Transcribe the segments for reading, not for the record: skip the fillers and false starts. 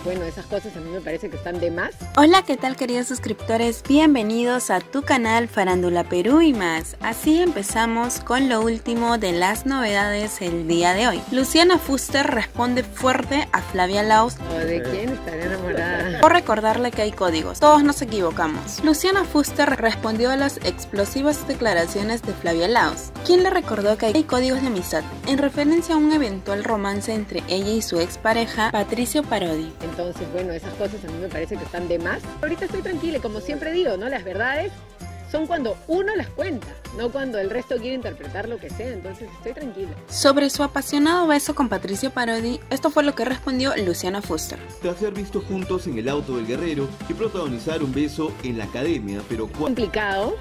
bueno, esas cosas a mí me parece que están de más. Hola, ¿qué tal queridos suscriptores? Bienvenidos a tu canal Farándula Perú y más. Así empezamos con lo último de las novedades el día de hoy. Luciana Fuster responde fuerte a Flavia Laos. ¿O de quién estaré enamorada? Por recordarle que hay códigos, todos nos equivocamos. Luciana Fuster respondió a las explosivas declaraciones de Flavia Laos, quien le recordó que hay códigos de amistad, en referencia a un eventual romance entre ella y su expareja Patricio Parodi. Entonces, bueno, esas cosas a mí me parece que están de más. Ahorita estoy tranquila, como siempre digo, ¿no? Las verdades son cuando uno las cuenta, no cuando el resto quiere interpretar lo que sea, entonces estoy tranquila. Sobre su apasionado beso con Patricio Parodi, esto fue lo que respondió Luciana Fuster. Tras ser vistos juntos en el auto del guerrero y protagonizar un beso en la academia, pero complicado,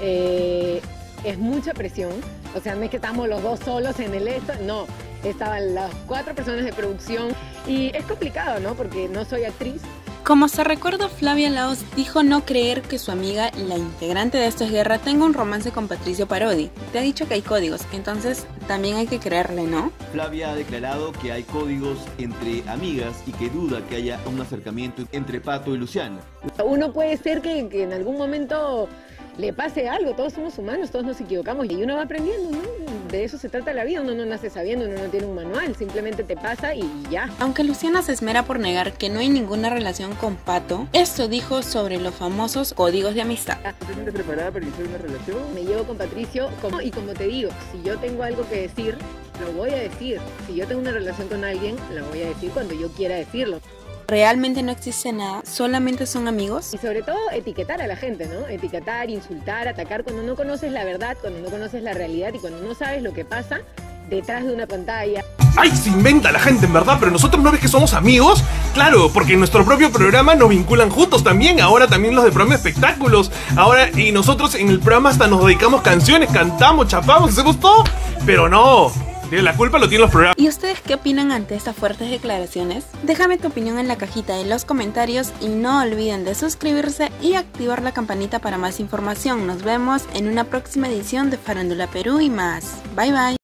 es mucha presión, o sea, no es que estamos los dos solos en el esto, no, estaban las 4 personas de producción y es complicado, ¿no? Porque no soy actriz. Como se recuerda, Flavia Laos dijo no creer que su amiga, la integrante de Esto es Guerra, tenga un romance con Patricio Parodi. Te ha dicho que hay códigos, entonces también hay que creerle, ¿no? Flavia ha declarado que hay códigos entre amigas y que duda que haya un acercamiento entre Pato y Luciana. Uno puede ser que en algún momento le pase algo, todos somos humanos, todos nos equivocamos y uno va aprendiendo, ¿no? De eso se trata la vida, uno no nace sabiendo, uno no tiene un manual, simplemente te pasa y ya. Aunque Luciana se esmera por negar que no hay ninguna relación con Pato, esto dijo sobre los famosos códigos de amistad. ¿Te sientes preparada para iniciar una relación? Me llevo con Patricio y como te digo, si yo tengo algo que decir, lo voy a decir. Si yo tengo una relación con alguien, la voy a decir cuando yo quiera decirlo. Realmente no existe nada, solamente son amigos. Y sobre todo etiquetar a la gente, ¿no? Etiquetar, insultar, atacar cuando no conoces la verdad, cuando no conoces la realidad y cuando no sabes lo que pasa detrás de una pantalla. ¡Ay, se inventa la gente en verdad! Pero nosotros no ves que somos amigos. Claro, porque en nuestro propio programa nos vinculan juntos también. Ahora también los de programa de espectáculos. Ahora, y nosotros en el programa hasta nos dedicamos canciones, cantamos, chapamos, hacemos todo. Pero no, la culpa lo tienen los programas. ¿Y ustedes qué opinan ante estas fuertes declaraciones? Déjame tu opinión en la cajita de los comentarios y no olviden de suscribirse y activar la campanita para más información. Nos vemos en una próxima edición de Farándula Perú y más. Bye bye.